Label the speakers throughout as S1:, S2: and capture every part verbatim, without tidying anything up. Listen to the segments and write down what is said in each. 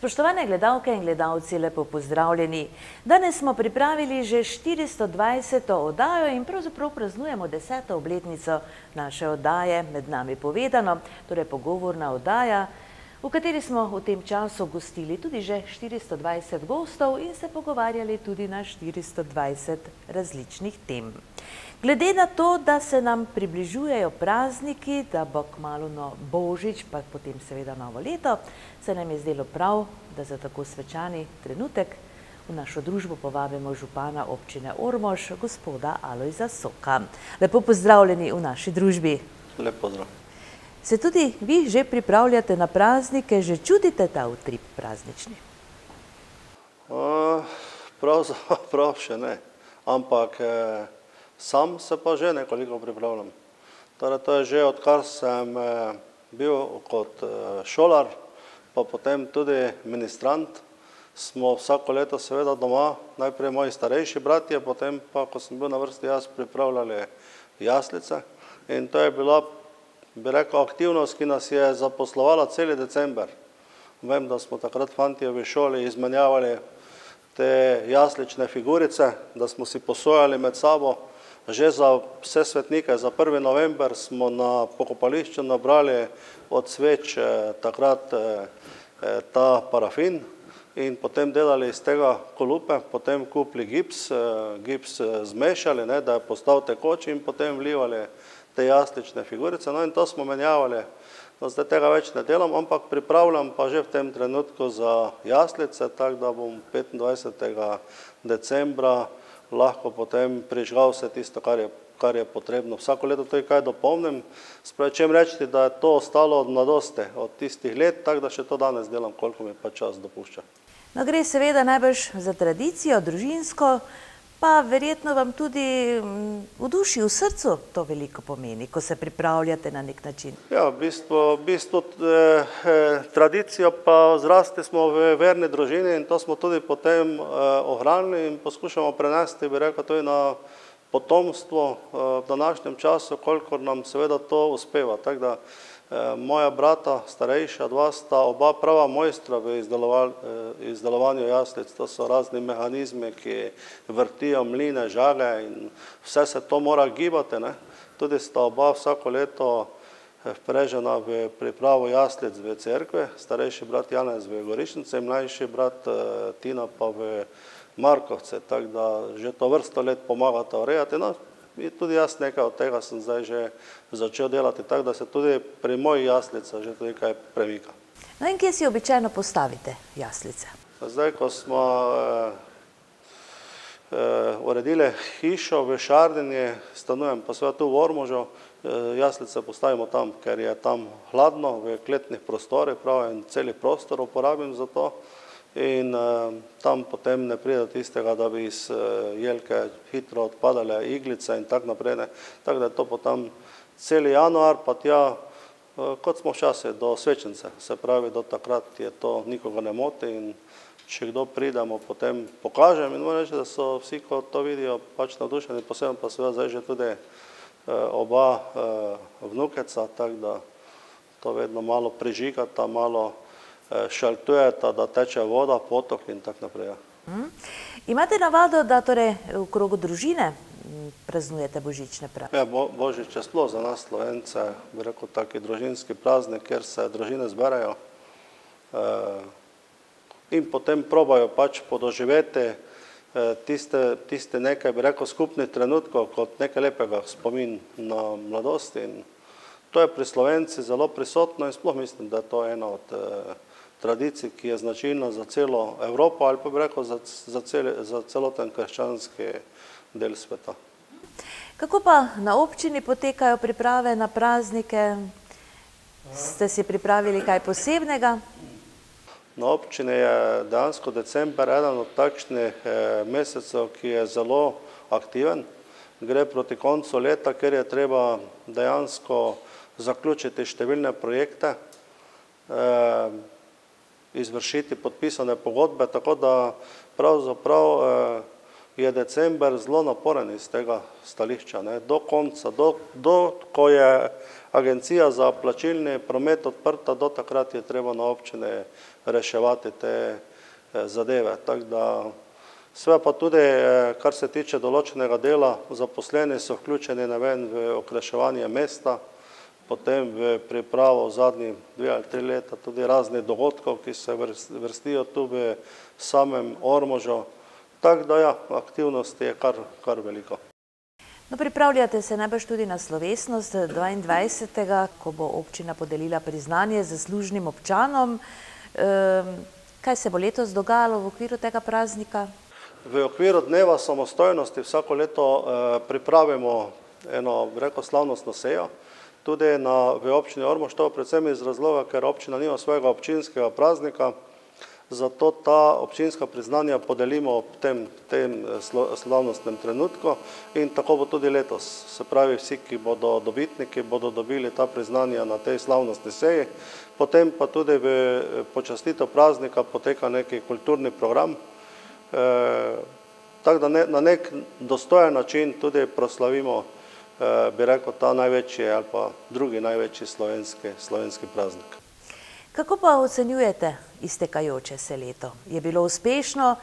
S1: Spoštovane gledalke in gledalci, lepo pozdravljeni. Danes smo pripravili že štiristo dvajseto oddajo in pravzaprav praznujemo deseto obletnico naše oddaje Med nami povedano, torej pogovorna oddaja, v kateri smo v tem času gostili tudi že štiristo dvajset gostov in se pogovarjali tudi na štiristo dvajset različnih tem. Glede na to, da se nam približujejo prazniki, da bo kmalu no Božič, pa potem seveda novo leto, se nam je zdelo prav, da za tako svečani trenutek v našo družbo povabimo župana občine Ormož, gospoda Alojza Soka. Lepo pozdravljeni v naši družbi.
S2: Lep pozdrav.
S1: Se tudi vi že pripravljate na praznike, že čutite ta utrip praznični?
S2: Pravzaprav še ne, ampak sam se pa že nekoliko pripravljam. Torej, to je že odkar sem bil kot šolar, pa potem tudi ministrant, smo vsako leto seveda doma, najprej moji starejši bratje, potem pa, ko sem bil na vrsti jaz, pripravljali jaslice. In to je bila, bi rekel, aktivnost, ki nas je zaposlovala celi december. Vem, da smo takrat fantje v šoli izmenjavali te jaslične figurice, da smo si posojali med sabo. Že za vse svetnike, za prvi november smo na pokopališču nabrali od sveč takrat ta parafin in potem delali iz tega kolupe, potem kupili gips, gips zmešali, ne, da je postal tekoč in potem vlivali te jaslične figurice. No in to smo menjavali. No, zdaj tega več ne delam, ampak pripravljam pa že v tem trenutku za jaslice, tako da bom petindvajsetega decembra lahko potem prižgal vse tisto, kar je, kar je potrebno. Vsako leto to je kaj dopolnim, sprečem reči, da je to ostalo od mladosti, od tistih let, tako da še to danes delam, koliko mi pa čas dopušča.
S1: No, gre seveda najbrž za tradicijo, družinsko, pa verjetno vam tudi v duši, v srcu to veliko pomeni, ko se pripravljate na nek način. Ja,
S2: v bistvu, v bistvu eh, tradicijo pa zrasti smo v verni družini in to smo tudi potem eh, ohranili in poskušamo prenesti, bi rekel, tudi na potomstvo eh, v današnjem času, kolikor nam seveda to uspeva. Tako da eh, moja brata, starejša dva, sta oba prava mojstra v izdelovanju jaslic. To so razni mehanizmi, ki vrtijo mline, žage in vse se to mora gibati, ne. Tudi sta oba vsako leto vprežena v pripravo jaslic v cerkve, starejši brat Janez v Gorišnice, mlajši brat Tina pa v Markovce, tako da že to vrsto let pomagata urejati. No, in tudi jaz nekaj od tega sem zdaj že začel delati, tako da se tudi pri mojih jaslicah že tudi kaj premika.
S1: No in kje si običajno postavite jaslice?
S2: Zdaj, ko smo uredili hišo v Šardini, stanujem pa seveda tu v Ormožu, jaslice postavimo tam, ker je tam hladno, v kletnih prostorih, prav en celi prostor uporabim za to in tam potem ne pride do tistega, da bi iz jelke hitro odpadale iglice in tako naprej. Tako da je to potem celi januar, pa tja, kot smo včasih, do svečnice, se pravi, do takrat je to nikoga ne moti in če kdo pridemo, potem pokažem in moram reči, da so vsi, ko to vidijo, pač navdušeni, posebno pa seveda zdaj že tudi oba vnukeca, tako da to vedno malo prižigata, malo šaltujeta, da teče voda, potok in tako naprej.
S1: Imate navado, da torej v krogu družine praznujete božične praznike?
S2: Ja, Božič je sploh za nas Slovence, bi rekel, taki družinski praznik, kjer se družine zberajo in potem probajo pač podoživeti tiste nekaj, bi rekel, skupnih trenutkov kot nekaj lepega spomin na mladosti. In to je pri Slovenci zelo prisotno in sploh mislim, da je to ena od tradicij, ki je značilna za celo Evropo ali pa bi rekel za celoten krščanski del sveta.
S1: Kako pa na občini potekajo priprave na praznike? Ste si pripravili kaj posebnega?
S2: Na občini je dejansko december eden od takšnih mesecev, ki je zelo aktiven. Gre proti koncu leta, ker je treba dejansko zaključiti številne projekte, izvršiti podpisane pogodbe, tako da pravzaprav je december zelo naporen iz tega stališča, ne, do konca, do, do, ko je agencija za plačilni promet odprta, do takrat je treba na občine reševati te zadeve. Tako da, sve pa tudi, kar se tiče določenega dela, zaposleni so vključeni naven v okraševanje mesta, potem v pripravo zadnjih dve ali tri leta tudi raznih dogodkov, ki se vrstijo tu v samem Ormožu. Tako da ja, aktivnosti je kar, kar veliko.
S1: No, pripravljate se najbrž tudi na slovesnost dvaindvajsetega, ko bo občina podelila priznanje zaslužnim občanom. Kaj se bo letos dogajalo v okviru tega praznika?
S2: V okviru dneva samostojnosti vsako leto pripravimo eno, rekel, slavnostno sejo, tudi na, v občini Ormož, to predvsem iz razloga, ker občina nima svojega občinskega praznika, zato ta občinska priznanja podelimo v tem, tem slavnostnem trenutku in tako bo tudi letos. Se pravi, vsi, ki bodo dobitniki, bodo dobili ta priznanja na tej slavnostni seji, potem pa tudi v počastitev praznika poteka neki kulturni program, e, tako da ne, na nek dostojen način tudi proslavimo, e, bi rekel, ta največji ali pa drugi največji slovenski, slovenski praznik.
S1: Kako pa ocenjujete iztekajoče se leto? Je bilo uspešno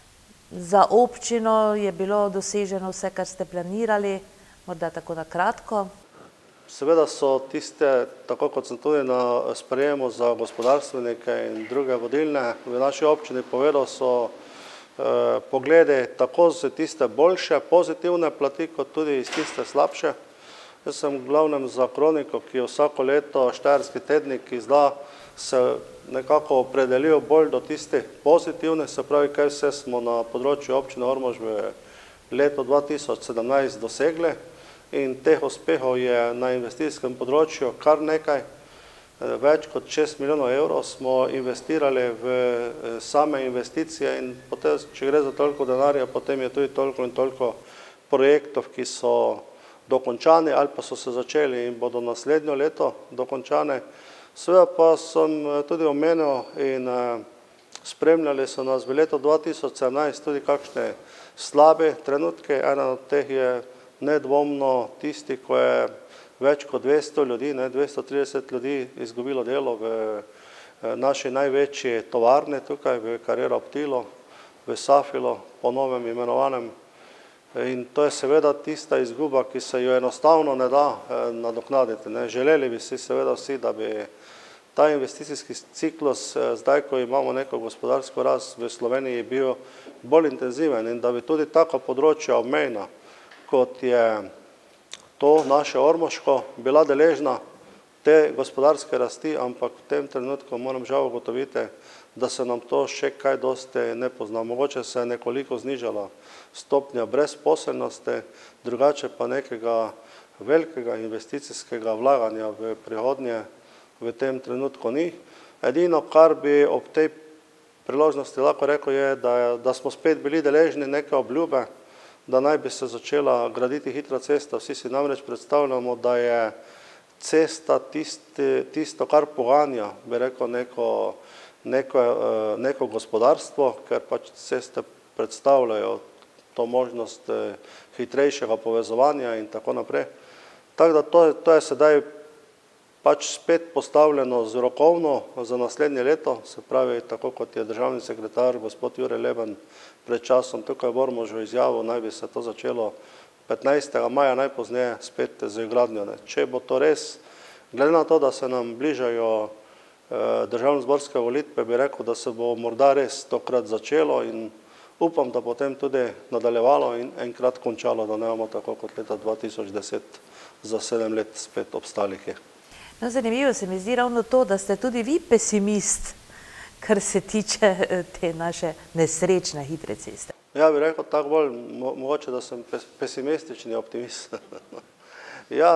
S1: za občino, je bilo doseženo vse, kar ste planirali, morda tako na kratko?
S2: Seveda so tiste, tako kot sem tudi na sprejemu za gospodarstvenike in druge vodilne v naši občini povedal, so eh, poglede tako z tiste boljše, pozitivne plati, kot tudi iz tiste slabše. Jaz sem v glavnem za kroniko, ki je vsako leto Štajerski tednik izda, se nekako opredelijo bolj do tiste pozitivne, se pravi, kaj vse smo na področju občine Ormož v letu dva tisoč sedemnajst dosegli in teh uspehov je na investicijskem področju kar nekaj. Več kot šest milijonov evrov smo investirali v same investicije in potem, če gre za toliko denarja, potem je tudi toliko in toliko projektov, ki so dokončani ali pa so se začeli in bodo naslednjo leto dokončane. Seveda pa sem tudi omenil in spremljali so nas v letu dva tisoč sedemnajst tudi kakšne slabe trenutke. Ena od teh je nedvomno tisti, ko je več kot dvesto ljudi, ne, dvesto trideset ljudi izgubilo delo v naši največji tovarni tukaj v Carrera Optilo, v Safilo, po novem imenovanem. In to je seveda tista izguba, ki se jo enostavno ne da nadoknaditi. Ne. Želeli bi si seveda vsi, da bi ta investicijski ciklus, zdaj, ko imamo neko gospodarsko rast v Sloveniji, bil bolj intenziven in da bi tudi taka področja obmejna, kot je to naše Ormoško, bila deležna te gospodarske rasti, ampak v tem trenutku moram žal ugotoviti, da se nam to še kaj dosti ne pozna. Mogoče se je nekoliko znižala stopnja brezposelnosti, drugače pa nekega velikega investicijskega vlaganja v prihodnje v tem trenutku ni. Edino, kar bi ob tej priložnosti lahko rekel, je, da, da smo spet bili deležni neke obljube, da naj bi se začela graditi hitra cesta. Vsi si namreč predstavljamo, da je cesta tisti, tisto, kar poganja, bi rekel, neko, neko, neko gospodarstvo, ker pač ceste predstavljajo to možnost hitrejšega povezovanja in tako naprej. Tako da to, to je sedaj pač spet postavljeno z rokovno za naslednje leto, se pravi, tako kot je državni sekretar gospod Jure Leben pred časom tukaj v Ormožu izjavil, naj bi se to začelo petnajstega maja najpozneje spet z gradnjo. Če bo to res, glede na to, da se nam bližajo državnozborske volitve, bi rekel, da se bo morda res tokrat začelo in upam, da potem tudi nadaljevalo in enkrat končalo, da ne bomo tako kot leta dva tisoč deset za sedem let spet obstalih je.
S1: No, zanimivo se mi zdi ravno to, da ste tudi vi pesimist, kar se tiče te naše nesrečne hitre ceste.
S2: Ja, bi rekel tako bolj, mo mogoče, da sem pesimistični optimist. Ja,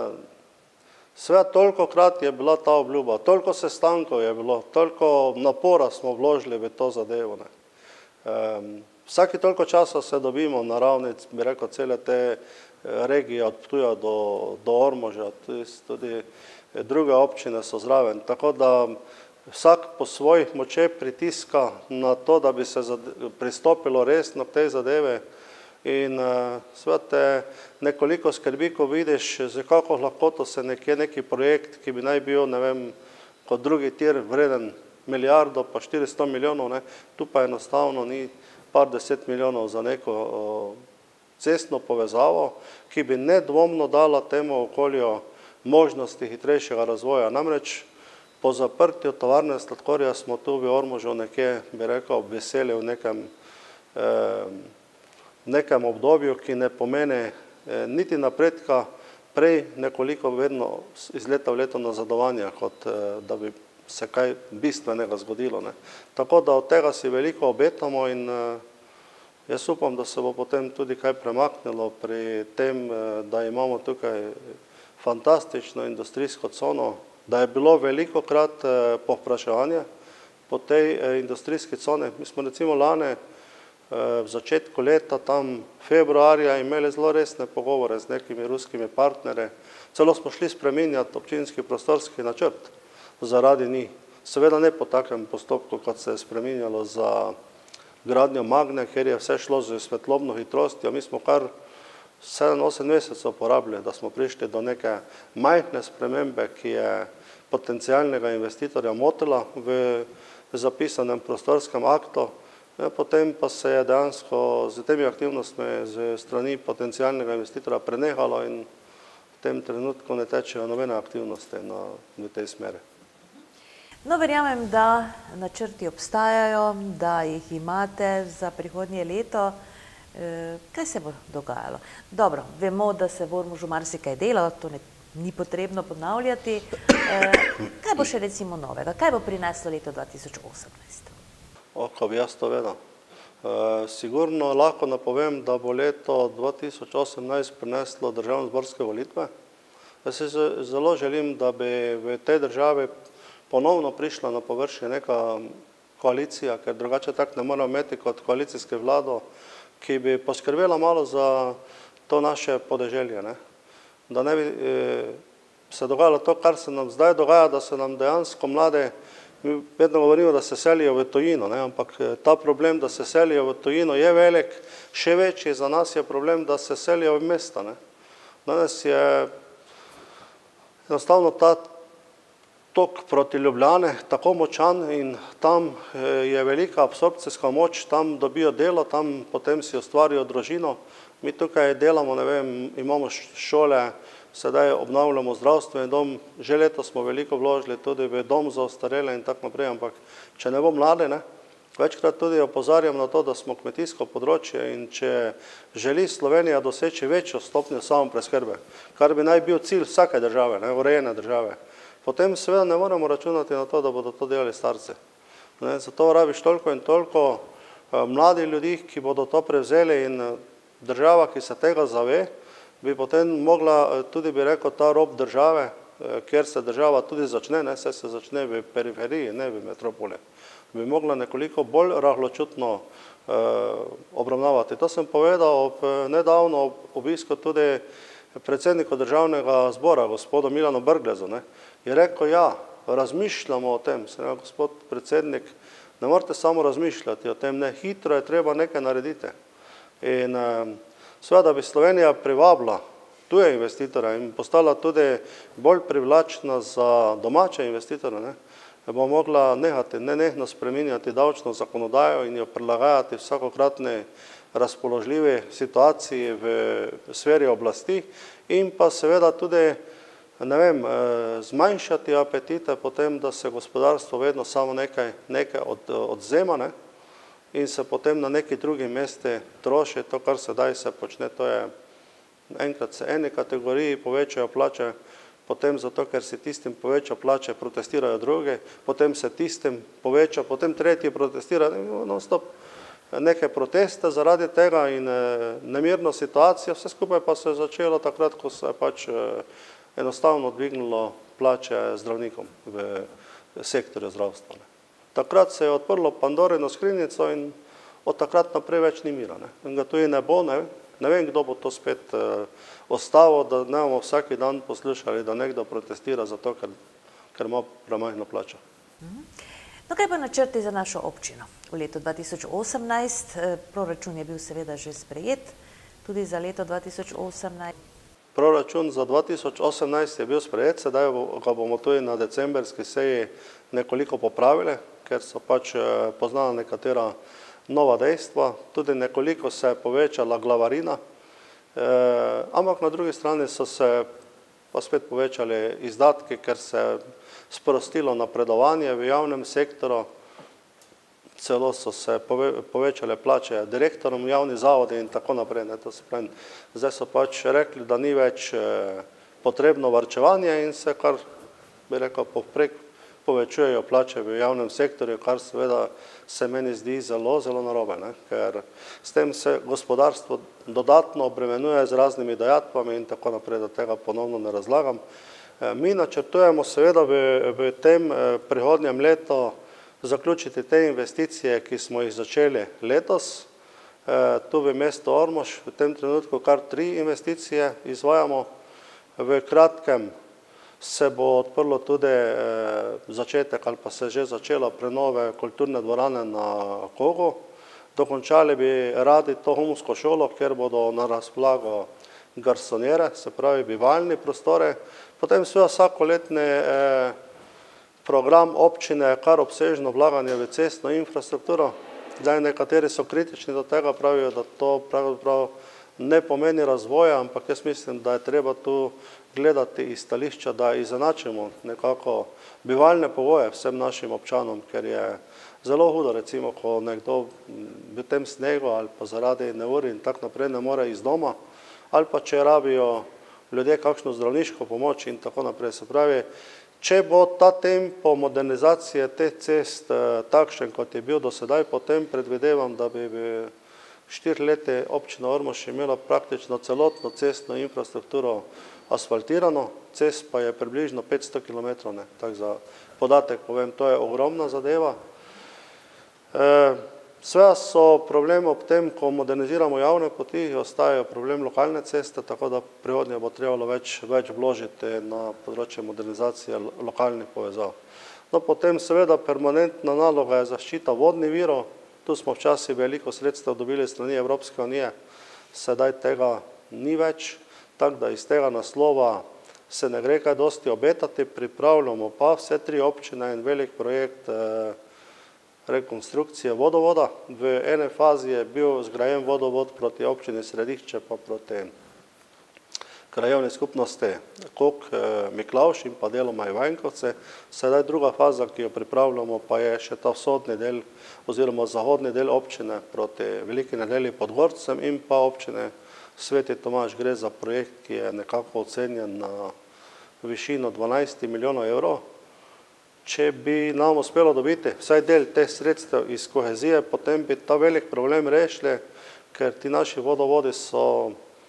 S2: sve toliko krat je bila ta obljuba, toliko sestankov je bilo, toliko napora smo vložili v to zadevo. Ne. Vsaki toliko časa se dobimo na ravni, bi rekel, cele te regije od Ptuja do, do Ormoža, tudi, tudi druge občine so zraven. Tako da vsak po svojih močeh pritiska na to, da bi se pristopilo resno k tej zadeve. In seveda te nekoliko skrbi, ko vidiš, z kako lahkoto se nekje neki projekt, ki bi naj bil, ne vem, kot drugi tir vreden milijardo pa štiristo milijonov, ne, tu pa enostavno ni par deset milijonov za neko cestno povezavo, ki bi nedvomno dala temu okolju možnosti hitrejšega razvoja. Namreč po zaprtju tovarne sladkorja smo tu v Ormožu nekje, bi rekel, veseli v nekem, eh, nekem obdobju, ki ne pomeni eh, niti napredka, prej nekoliko vedno iz leta v leto nazadovanja, kot eh, da bi se kaj bistvenega zgodilo. Ne. Tako da od tega si veliko obetamo in eh, jaz upam, da se bo potem tudi kaj premaknilo pri tem, eh, da imamo tukaj fantastično industrijsko cono, da je bilo veliko krat eh, povpraševanje po tej eh, industrijski coni. Mi smo recimo lani eh, v začetku leta, tam februarja, imeli zelo resne pogovore z nekimi ruskimi partnerji. Celo smo šli spreminjati občinski prostorski načrt zaradi njih. Seveda ne po takem postopku, kot se je spreminjalo za gradnjo Magne, ker je vse šlo z svetlobno hitrostjo. Mi smo kar sedem osem mesecev porabili, da smo prišli do neke majhne spremembe, ki je potencialnega investitorja motila v zapisanem prostorskem aktu. Potem pa se je dejansko z temi aktivnostmi z strani potencialnega investitorja prenehalo in v tem trenutku ne tečejo nobene aktivnosti na, v tej smeri.
S1: No, verjamem, da načrti obstajajo, da jih imate za prihodnje leto. E, kaj se bo dogajalo? Dobro, vemo, da se v Ormožu marsikaj dela, to ne, ni potrebno ponavljati. E, kaj bo še recimo novega? Kaj bo prineslo leto dva tisoč osemnajst?
S2: O, ko bi jaz to vedel. E, sigurno lahko napovem, da bo leto dva tisoč osemnajst prineslo državnozborske volitve. Jaz si zelo želim, da bi v tej državi ponovno prišla na površje neka koalicija, ker drugače tako ne moramo imeti kot koalicijske vlado, ki bi poskrbela malo za to naše podeželje. Ne? Da ne bi eh, se dogajalo to, kar se nam zdaj dogaja, da se nam dejansko mlade, mi vedno govorimo, da se selijo v tujino, ne? Ampak ta problem, da se selijo v tujino, je velik, še večji za nas je problem, da se selijo v mesta. Ne? Danes je enostavno ta tok proti Ljubljane tako močan in tam je velika absorpcijska moč, tam dobijo delo, tam potem si ustvarijo družino. Mi tukaj delamo, ne vem, imamo šole, sedaj obnavljamo zdravstveni dom, že leto smo veliko vložili tudi v dom za ostarele in tako naprej, ampak če ne bo mlade, ne, večkrat tudi opozarjam na to, da smo kmetijsko področje in če želi Slovenija doseči večjo stopnjo samopreskrbe, kar bi naj bil cilj vsake države, ne, urejene države, potem seveda ne moremo računati na to, da bodo to delali starci. Ne, zato rabiš toliko in toliko mladih ljudi, ki bodo to prevzeli in država, ki se tega zave, bi potem mogla tudi, bi rekel, ta rob države, kjer se država tudi začne, ne, se se začne v periferiji, ne v metropoli, bi mogla nekoliko bolj rahločutno eh, obravnavati. To sem povedal ob nedavno obisku tudi predsedniku državnega zbora, gospodu Milanu Brglezu, ne, je rekel, ja, razmišljamo o tem, se ne, gospod predsednik, ne morate samo razmišljati o tem, ne, hitro je treba nekaj narediti. In eh, seveda bi Slovenija privabila tuje investitore in postala tudi bolj privlačna za domače investitore, ne, bo mogla nehati, nenehno spreminjati davčno zakonodajo in jo prilagajati vsakokratni razpoložljivi situaciji v sferi oblasti in pa seveda tudi, ne vem, zmanjšati apetite potem, da se gospodarstvo vedno samo nekaj, nekaj od, odzema, ne, in se potem na neki drugi mesti troši. To, kar sedaj se počne, to je enkrat se eni kategoriji povečajo plače, potem zato, ker se tistim poveča plače, protestirajo drugi, potem se tistim poveča, potem tretji protestirajo, non stop neke proteste zaradi tega in nemirno situacijo, vse skupaj pa se je začelo takrat, ko se je pač enostavno dvignilo plače zdravnikom v sektorju zdravstva. Takrat se je odprlo Pandorino skrinjico in od takrat naprej več ni mira. Ne. In ga tudi ne bo, ne, ne vem, kdo bo to spet uh, ostalo, da ne bomo vsaki dan poslušali, da nekdo protestira zato, ker, ker ima premajhno plačo.
S1: No, kaj pa načrti za našo občino? V letu dva tisoč osemnajst proračun je bil seveda že sprejet. tudi za leto dva tisoč osemnajst.
S2: Proračun za dva tisoč osemnajst je bil sprejet, sedaj ga bomo tudi na decembrski seji nekoliko popravili, ker so pač poznala nekatera nova dejstva, tudi nekoliko se je povečala glavarina, ampak na drugi strani so se pa spet povečali izdatki, ker se je sprostilo napredovanje v javnem sektoru, celo so se povečale plače direktorom javnih zavodi in tako naprej. To se pravi, zdaj so pač rekli, da ni več potrebno varčevanje in se kar, bi rekel, povprek povečujejo plače v javnem sektorju, kar seveda se meni zdi zelo, zelo narobe, ne? Ker s tem se gospodarstvo dodatno obremenjuje z raznimi dajatvami in tako naprej, da tega ponovno ne razlagam. Mi načrtujemo seveda v, v tem prihodnjem letu zaključiti te investicije, ki smo jih začeli letos. Tu v mestu Ormož v tem trenutku kar tri investicije izvajamo. V kratkem se bo odprlo tudi začetek ali pa se že začelo prenove kulturne dvorane na Kogu. Dokončali bi radi to humsko šolo, kjer bodo na razpolago garsonjere, se pravi bivalni prostore. Potem seveda vsakoletni program občine, kar obsežno vlaganje v cestno infrastrukturo. Zdaj nekateri so kritični do tega, pravijo, da to pravzaprav ne pomeni razvoja, ampak jaz mislim, da je treba tu gledati iz stališča, da izenačimo nekako bivalne pogoje vsem našim občanom, ker je zelo hudo, recimo, ko nekdo v tem snegu ali pa zaradi neurja in tako naprej ne more iz doma, ali pa če rabijo ljudje kakšno zdravniško pomoč in tako naprej. Se pravi, če bo ta tempo modernizacije teh cest takšen, kot je bil do sedaj, potem predvidevam, da bi v štiri leti občina Ormož imela praktično celotno cestno infrastrukturo asfaltirano, cest pa je približno petsto kilometrov, tako za podatek povem, to je ogromna zadeva. Sveda so problem ob tem, ko moderniziramo javne poti, ostajajo problem lokalne ceste, tako da prihodnje bo trebalo več, več vložiti na področje modernizacije lokalnih povezav. No, potem seveda permanentna naloga je zaščita vodnih virov. Tu smo včasih veliko sredstev dobili strani Evropske unije, sedaj tega ni več, tako da iz tega naslova se ne gre kaj dosti obetati, pripravljamo pa vse tri občine in velik projekt rekonstrukcije vodovoda. V ene fazi je bil zgrajen vodovod proti občini Središče pa proti krajevni skupnosti Kok, Miklavž in pa deloma Ivanjkovce. Sedaj druga faza, ki jo pripravljamo, pa je še ta vzhodni del oziroma zahodni del občine proti Veliki Nedelji pod Gorcem in pa občine Sveti Tomaž. Gre za projekt, ki je nekako ocenjen na višino dvanajst milijonov evrov. Če bi nam uspelo dobiti vsaj del teh sredstev iz kohezije, potem bi ta velik problem rešili, ker ti naši vodovodi so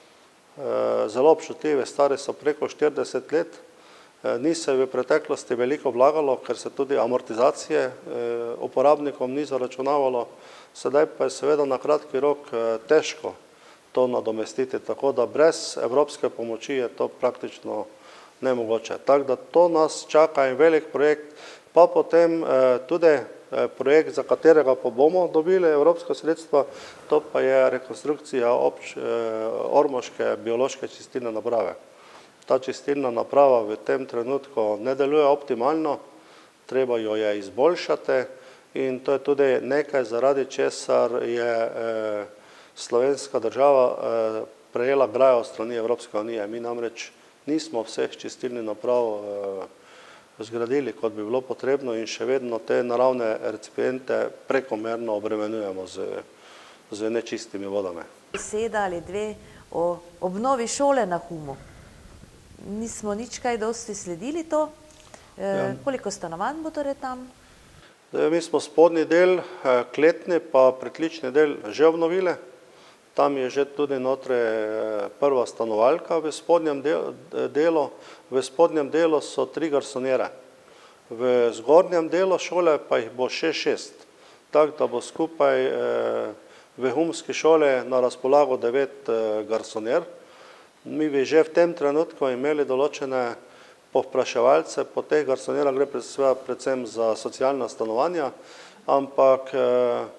S2: zelo občutljivi, stari so preko štirideset let. Ni se v preteklosti veliko vlagalo, ker se tudi amortizacije uporabnikom ni zaračunavalo. Sedaj pa je seveda na kratki rok težko to nadomestiti, tako da brez evropske pomoči je to praktično nemogoče. Tako da to nas čaka in velik projekt, pa potem tudi projekt, za katerega pa bomo dobili evropska sredstva, to pa je rekonstrukcija ormoške biološke čistilne naprave. Ta čistilna naprava v tem trenutku ne deluje optimalno, treba jo je izboljšati in to je tudi nekaj, zaradi česar je slovenska država prejela grajo strani Evropske unije. Mi namreč nismo vseh čistilnih naprav zgradili, kot bi bilo potrebno in še vedno te naravne recipiente prekomerno obremenjujemo z, z nečistimi vodami.
S1: Beseda ali dve o obnovi šole na Humu. Nismo nič kaj dosti sledili to. E, koliko stanovanj bo torej tam?
S2: Mi smo spodnji del, kletni pa pritlični del že obnovili. Tam je že tudi notre prva stanovalka v spodnjem delu. V spodnjem delu so tri garsonjere. V zgornjem delu šole pa jih bo še šest. Tako da bo skupaj v humski šoli na razpolago devet garsonjer. Mi bi že v tem trenutku imeli določene povpraševalce po teh garsonjerah, gre predvsem za socialna stanovanja, ampak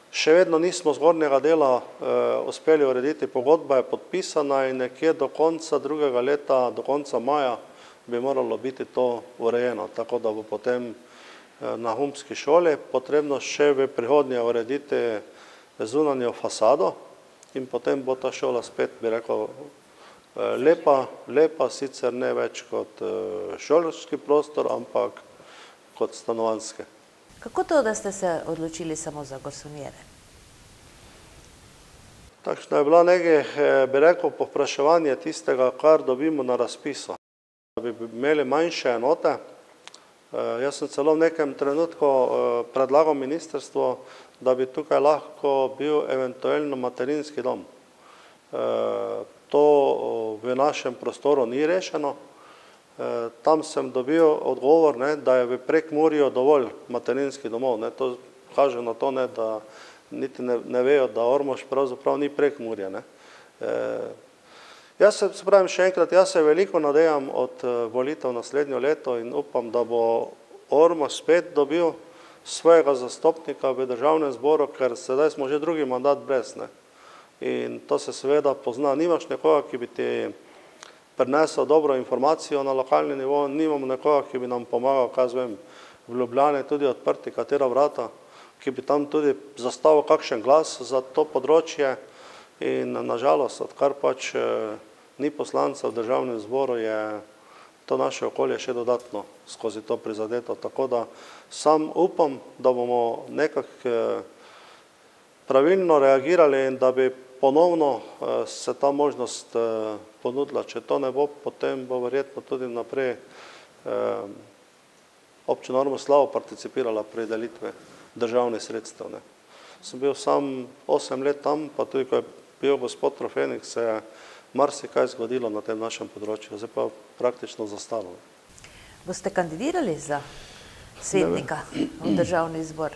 S2: še vedno nismo zgornjega dela uspeli urediti, pogodba je podpisana in nekje do konca drugega leta, do konca maja bi moralo biti to urejeno, tako da bo potem na Humski šoli potrebno še v prihodnje urediti zunanjo fasado in potem bo ta šola spet, bi rekel, lepa, lepa, sicer ne več kot šolski prostor, ampak kot stanovanjske.
S1: Kako to, da ste se odločili samo za garsonjere?
S2: Takšno je bilo nekaj, bi rekel, povpraševanje tistega, kar dobimo na razpisu. Da bi imeli manjše enote. Jaz sem celo v nekem trenutku predlagal ministrstvo, da bi tukaj lahko bil eventualno materinski dom. To v našem prostoru ni rešeno. Tam sem dobil odgovor, ne, da je v Prekmurju dovolj materinskih domov. Ne. To kaže na to, ne, da niti ne, ne vejo, da Ormož pravzaprav ni Prekmurje. Ne. Jaz se, se pravim še enkrat, jaz se veliko nadejam od volitev naslednjo leto in upam, da bo Ormož spet dobil svojega zastopnika v državnem zboru, ker sedaj smo že drugi mandat brez. Ne. In to se seveda pozna. Nimaš nekoga, ki bi ti prinesel dobro informacijo na lokalni nivo, nimamo nekoga, ki bi nam pomagal, kaj zvem, v Ljubljani tudi odprti katera vrata, ki bi tam tudi zastavil kakšen glas za to področje. In nažalost, odkar pač ni poslanca v državnem zboru, je to naše okolje še dodatno skozi to prizadeto. Tako da sam upam, da bomo nekako pravilno reagirali in da bi ponovno se ta možnost ponudila. Če to ne bo, potem bo verjetno tudi naprej občina Ormož slabo participirala pri delitvi državnih sredstev. Ne. Sem bil sam osem let tam, pa tudi ko je bil gospod Trofenik, se je marsikaj zgodilo na tem našem področju, zdaj pa praktično zastalo.
S1: Boste kandidirali za svetnika v državni zbor?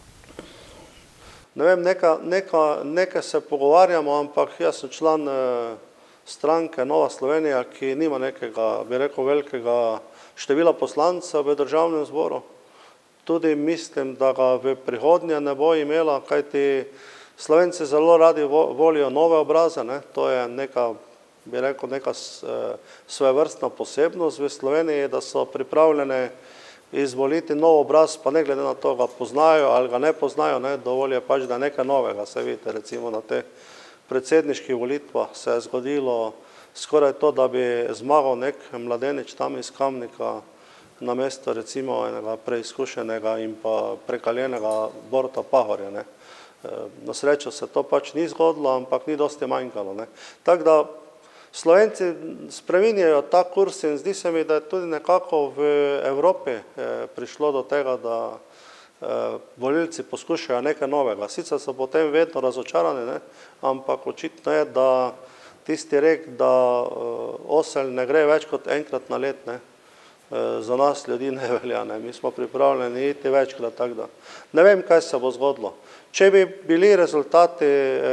S2: Ne vem, neka, neka, nekaj se pogovarjamo, ampak jaz sem član stranke Nova Slovenija, ki nima nekega, bi rekel, velikega števila poslancev v državnem zboru. Tudi mislim, da ga v prihodnje ne bo imela, kajti Slovenci zelo radi volijo nove obraze, ne. To je neka, bi rekel, neka svojevrstna posebnost v Sloveniji, da so pripravljene izvoliti nov obraz, pa ne glede na to, ga poznajo ali ga ne poznajo, ne, dovolj je pač, da je nekaj novega. Se vidite, recimo na teh predsedniških volitvah se je zgodilo skoraj to, da bi zmagal nek mladenič tam iz Kamnika na mesto recimo enega preizkušenega in pa prekaljenega Boruta Pahorja. Ne. Na srečo se to pač ni zgodilo, ampak ni dosti manjkalo. Ne. Tako da Slovenci spreminjajo ta kurs in zdi se mi, da je tudi nekako v Evropi prišlo do tega, da volilci poskušajo nekaj novega. Sicer so potem vedno razočarani, ne, ampak očitno je, da tisti rek, da osel ne gre več kot enkrat na let, ne, za nas ljudi ne velja. Ne. Mi smo pripravljeni iti večkrat, tako da ne vem, kaj se bo zgodilo. Če bi bili rezultati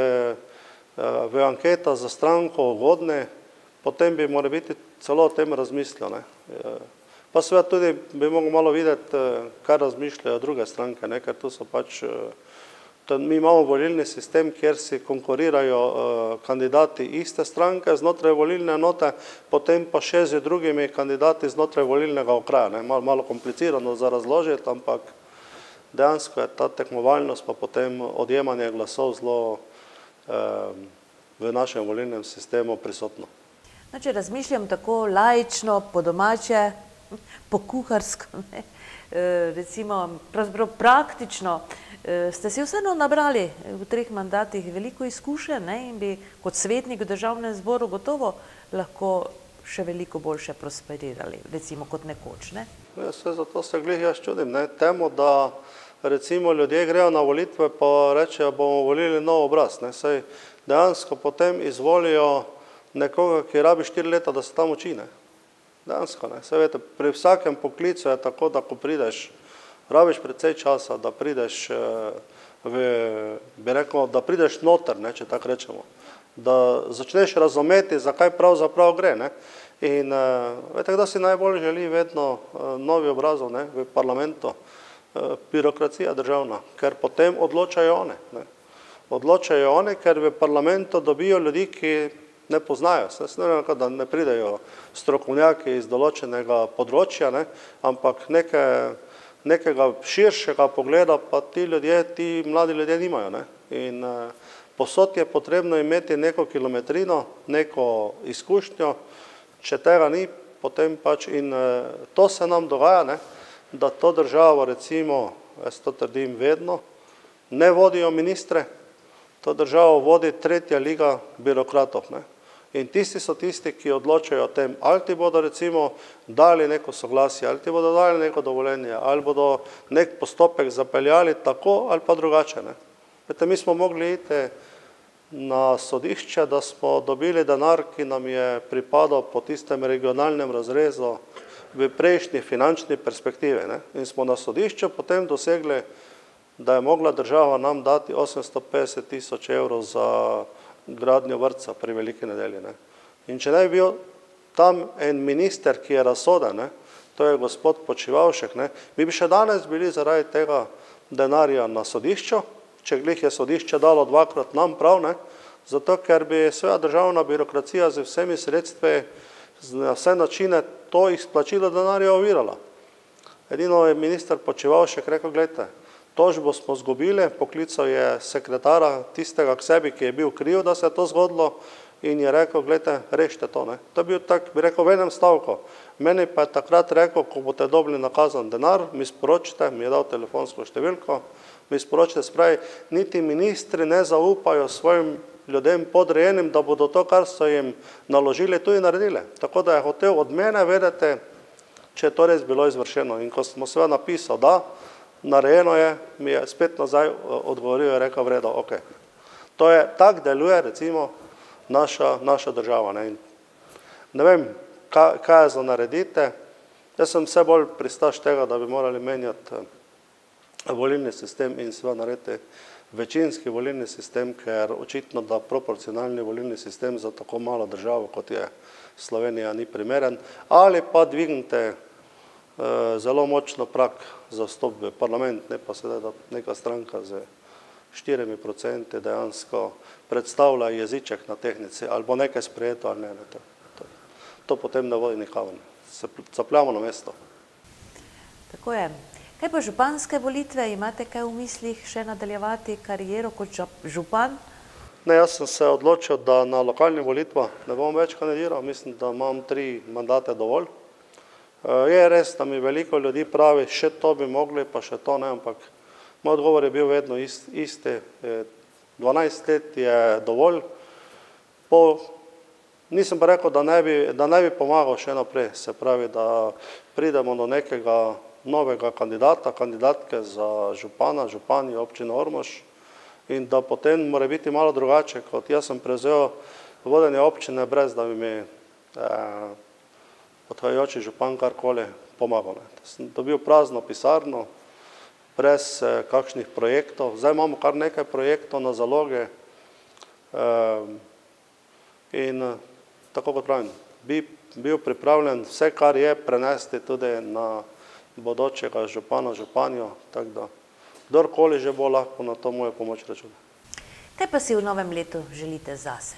S2: v anketah za stranko ugodni, potem bi morali biti celo o tem razmislili. Pa seveda tudi bi mogli malo videti, kaj razmišljajo druge stranke, ne, ker tu so pač, mi imamo volilni sistem, kjer si konkurirajo kandidati iste stranke znotraj volilne enote, potem pa še z drugimi kandidati znotraj volilnega okraja. Ne. Malo, malo komplicirano za razložiti, ampak dejansko je ta tekmovalnost pa potem odjemanje glasov zelo v našem volilnem sistemu prisotno.
S1: Če razmišljam tako laično, po domače, po kuharsko, ne, recimo, pravzaprav praktično, ste si vseeno nabrali v treh mandatih veliko izkušenj, ne, in bi kot svetnik v državnem zboru gotovo lahko še veliko boljše prosperirali, recimo kot nekoč, ne?
S2: Ja, se zato se glih jaz čudim, ne, temu, da recimo ljudje grejo na volitve pa rečejo, bomo volili nov obraz, ne, saj dejansko potem izvolijo nekoga, ki rabi štiri leta, da se tam uči, ne. Dejansko, ne, saj veste, pri vsakem poklicu je tako, da ko prideš, rabiš precej časa, da prideš v, bi rekel, da prideš noter, ne, če tako rečemo, da začneš razumeti, zakaj pravzaprav gre, ne. In veste, kdo si najbolj želi vedno novi obrazov, ne, v parlamentu, birokracija državna, ker potem odločajo one. Ne. Odločajo one, ker v parlamentu dobijo ljudi, ki ne poznajo. Se ne vem, da ne pridejo strokovnjaki iz določenega področja, ne, ampak neke, nekega širšega pogleda pa ti ljudje, ti mladi ljudje nimajo. Ne. In eh, posod je potrebno imeti neko kilometrino, neko izkušnjo, če tega ni, potem pač in eh, to se nam dogaja, ne, da to državo, recimo, jaz to trdim vedno, ne vodijo ministre, to državo vodi tretja liga birokratov. Ne. In tisti so tisti, ki odločajo o tem, ali ti bodo recimo dali neko soglasje, ali ti bodo dali neko dovoljenje, ali bodo nek postopek zapeljali tako ali pa drugače. Ne. Vete, mi smo mogli iti na sodišče, da smo dobili denar, ki nam je pripadal po tistem regionalnem razrezu v prejšnji finančni perspektivi. Ne. In smo na sodišču potem dosegli, da je mogla država nam dati osemsto petdeset tisoč evrov za gradnjo vrtca pri Veliki nedelji. Ne. In če ne bi bil tam en minister, ki je razsoden, ne, to je gospod Počivalšek, ne, mi bi še danes bili zaradi tega denarja na sodišču, če glih je sodišče dalo dvakrat nam prav, ne, zato ker bi svoja državna birokracija z vsemi sredstvi na vse načine to izplačilo denarja ovirala. Edino je minister Počivalšek rekel, gledajte, tožbo smo zgubili, poklical je sekretara tistega k sebi, ki je bil kriv, da se je to zgodilo in je rekel, gledajte, rešite to. Ne. To je bil tak, bi rekel, v enem stavku. Meni pa je takrat rekel, ko boste dobili nakazan denar, mi sporočite, mi je dal telefonsko številko, mi sporočite, spravi, niti ministri ne zaupajo svojim ljudem podrejenim, da bodo to, kar so jim naložili, tudi naredili. Tako da je hotel od mene vedeti, če je to res bilo izvršeno. In ko smo sve napisal, da, narejeno je, mi je spet nazaj odgovoril in rekel, vredo, ok. To je, tak deluje, recimo, naša, naša država. Ne, ne vem, kaj, kaj je za naredite. Jaz sem vse bolj pristaš tega, da bi morali menjati volilni sistem in sve narediti večinski volilni sistem, ker očitno, da proporcionalni volilni sistem za tako malo državo, kot je Slovenija, ni primeren, ali pa dvignite zelo močno prag za vstop v parlament, ne pa sedaj, da neka stranka z štirimi procenti dejansko predstavlja jeziček na tehnici, ali bo nekaj sprejeto ali ne. ne to, to, to potem ne vodi nikamor. Se capljamo na mesto.
S1: Tako je. Kaj pa županske volitve? Imate kaj v mislih še nadaljevati kariero kot župan?
S2: Ne, jaz sem se odločil, da na lokalnih volitvah ne bom več kandidiral. Mislim, da imam tri mandate dovolj. Je res, da mi veliko ljudi pravi, še to bi mogli, pa še to ne, ampak moj odgovor je bil vedno isti. dvanajst let je dovolj. Po, nisem pa rekel, da ne, bi, da ne bi pomagal še naprej. Se pravi, da pridemo do nekega novega kandidata, kandidatke za župana, županje občine Ormož in da potem mora biti malo drugače, kot jaz sem prevzel vodenje občine, brez da bi mi eh, odhajajoči župan karkoli pomagal. Ne. Sem dobil prazno pisarno, brez eh, kakšnih projektov. Zdaj imamo kar nekaj projektov na zaloge eh, in eh, tako kot pravim, bi bil pripravljen vse, kar je, prenesti tudi na bodočega župana, županjo, tako da kdorkoli že bo lahko na to mojo pomoč računa.
S1: Kaj pa si v novem letu želite zase?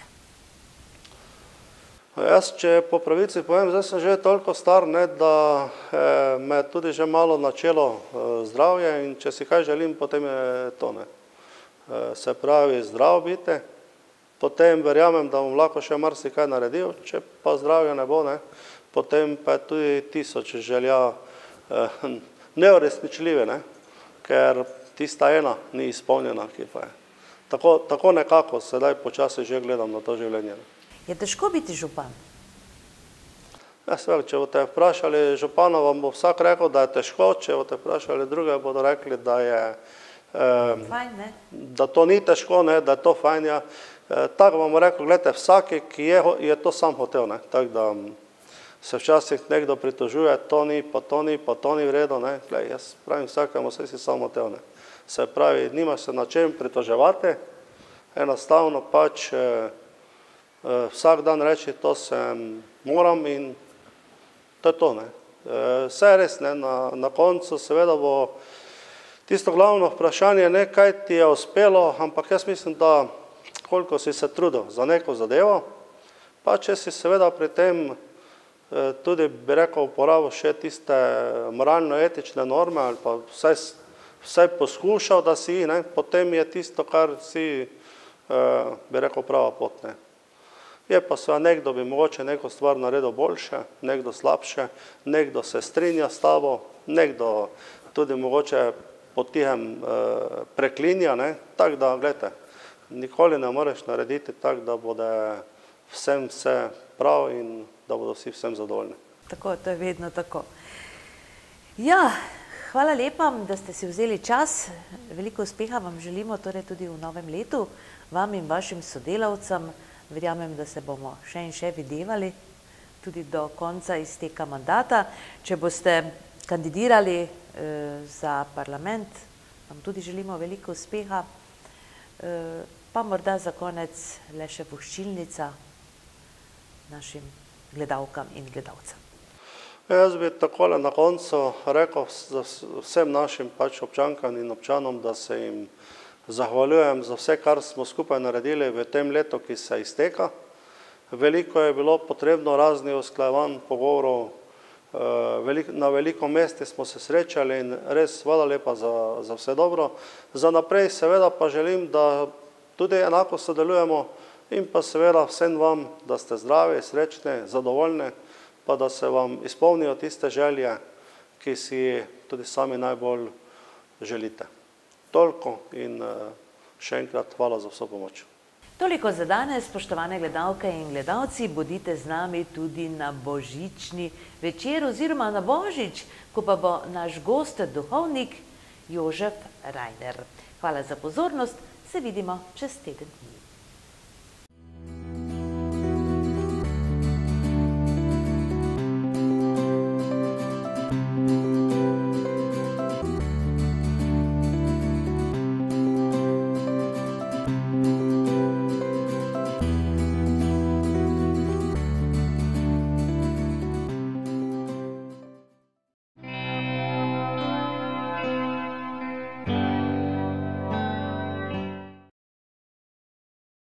S2: Jaz, če po pravici povem, zdaj sem že toliko star, ne, da eh, me tudi že malo načelo eh, zdravje in če si kaj želim, potem je to. Ne. Eh, se pravi, zdrav biti, potem verjamem, da bom lahko še marsikaj naredil, če pa zdravje ne bo, ne, potem pa je tudi tisoč želja eh, neuresničljive, ne, ker tista ena ni izpolnjena, ki pa je. Tako, tako nekako sedaj počasi že gledam na to življenje. Ne.
S1: Je težko biti župan?
S2: Ja, seveda, če boste vprašali župana, vam bo vsak rekel, da je težko, če boste vprašali druge, bodo rekli, da je eh,
S1: fajn, ne?
S2: Da to ni težko, ne, da je to fajn. Ja. Eh, tako vam bo rekel, gledajte, vsaki, ki je, je to sam hotel, ne, tako da se včasih nekdo pritožuje, to ni, pa to ni, pa to ni vredo, ne, glej, jaz pravim vsakemu, vse si sam hotel, ne. Se pravi, nima se na čem pritoževati, enostavno pač eh, vsak dan reči, to se moram in to je to. Ne. Vse je res, ne. Na, na koncu seveda bo Tisto glavno vprašanje ne, kaj ti je uspelo, ampak jaz mislim, da koliko si se trudil za neko zadevo, pa če si seveda pri tem tudi, bi rekel, uporabil še tiste moralno-etične norme ali pa vsaj, vsaj poskušal, da si, ne, potem je tisto, kar si, bi rekel, prava pot, ne. Je pa seveda nekdo bi mogoče neko stvar naredil boljše, nekdo slabše, nekdo se strinja s tabo, nekdo tudi mogoče potihem preklinja, ne, tako da, gledajte, nikoli ne moreš narediti tako, da bude vsem vse prav in da bodo vsi vsem zadovoljni.
S1: Tako, to je vedno tako. Ja, hvala lepa, da ste si vzeli čas. Veliko uspeha vam želimo torej tudi v novem letu, vam in vašim sodelavcem. Verjamem, da se bomo še in še videvali tudi do konca izteka mandata. Če boste kandidirali za parlament, vam tudi želimo veliko uspeha. Pa morda za konec le še voščilnica našim gledalkam in gledalcem.
S2: Jaz bi takole na koncu rekel vsem našim pač občankam in občanom, da se jim zahvaljujem za vse, kar smo skupaj naredili v tem letu, ki se izteka. Veliko je bilo potrebno raznih usklajevanj, pogovorov, na veliko mesti smo se srečali in res hvala lepa za, za vse dobro. Za naprej seveda pa želim, da tudi enako sodelujemo in pa seveda vsem vam, da ste zdravi, srečni, zadovoljni, pa da se vam izpolnijo tiste želje, ki si tudi sami najbolj želite. Toliko in še enkrat hvala za vso pomoč.
S1: Toliko za danes, spoštovane gledalke in gledalci, bodite z nami tudi na božični večer oziroma na božič, ko pa bo naš gost duhovnik Jožef Rajner. Hvala za pozornost, se vidimo čez teden dni.